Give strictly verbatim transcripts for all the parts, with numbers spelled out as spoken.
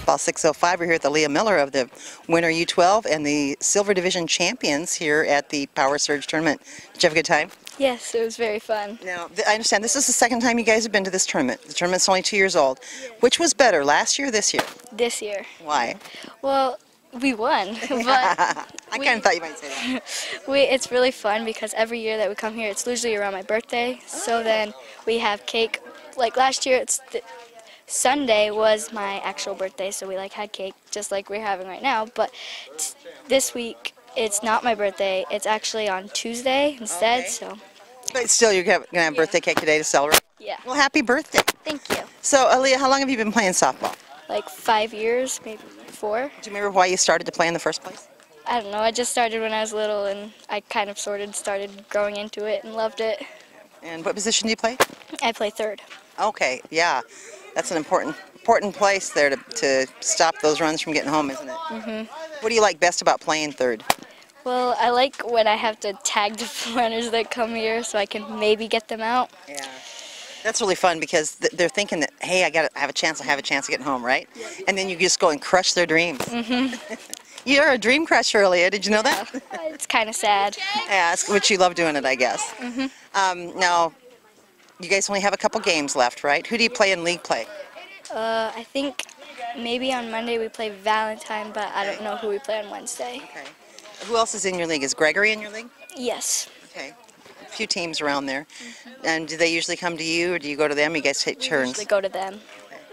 Softball six oh five. We're here with Aaliyah Miller of the Winter U twelve and the Silver Division champions here at the Power Surge Tournament. Did you have a good time? Yes, it was very fun. Now, th- I understand this is the second time you guys have been to this tournament. The tournament's only two years old. Which was better, last year or this year? This year. Why? Well, we won, but I we- kind of thought you might say that. we, it's really fun because every year that we come here, it's usually around my birthday. So then we have cake. Like last year, it's the, Sunday was my actual birthday, so we like had cake just like we're having right now. But t- this week, it's not my birthday. It's actually on Tuesday instead. Okay. So But still, you're going to have birthday cake today to celebrate? yeah. Well, happy birthday. Thank you. So, Aaliyah, how long have you been playing softball? Like five years, maybe four. Do you remember why you started to play in the first place? I don't know. I just started when I was little, and I kind of sort of started growing into it and loved it. And what position do you play? I play third. Okay, yeah. That's an important important place there to, to stop those runs from getting home, isn't it? Mhm. What do you like best about playing third? Well, I like when I have to tag the runners that come here so I can maybe get them out. Yeah. That's really fun because th- they're thinking that, hey, I got to have a chance, I have a chance of getting home, right? And then you just go and crush their dreams. Mhm. You're a dream crusher, Aaliyah. Did you know that? It's kind of sad. Yeah, it's what you love doing it, I guess. Mhm. Um, now, you guys only have a couple games left, right? Who do you play in league play? Uh, I think maybe on Monday we play Valentine, but I don't know who we play on Wednesday. Okay. Who else is in your league? Is Gregory in your league? Yes. Okay. A few teams around there. And do they usually come to you, or do you go to them? You guys take turns? Usually go to them.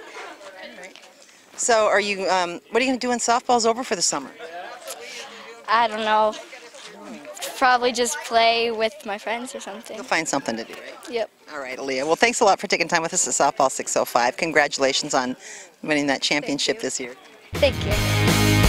So, are you? Um, what are you going to do when softball's over for the summer? I don't know. Probably just play with my friends or something. You'll find something to do, right? Yep. All right, Aaliyah. Well, thanks a lot for taking time with us at Softball six oh five. Congratulations on winning that championship this year. Thank you.